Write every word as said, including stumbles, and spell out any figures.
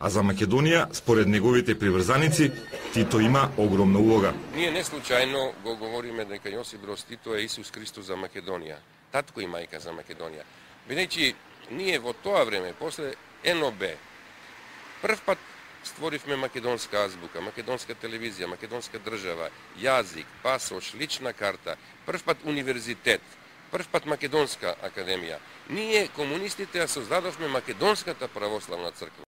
а за Македонија, според неговите приврзаници, Тито има огромна улога. Ние не случајно го говориме дека Јосип Броз Тито е Исус Христос за Македонија, татко и мајка за Македонија. Бидејќи ние во тоа време, после Н О Б, прв пат створивме македонска азбука, македонска телевизија, македонска држава, јазик, пасош, лична карта, прв пат универзитет, прв пат македонска академија. Ние, комунистите, ја создадовме Македонската православна црква.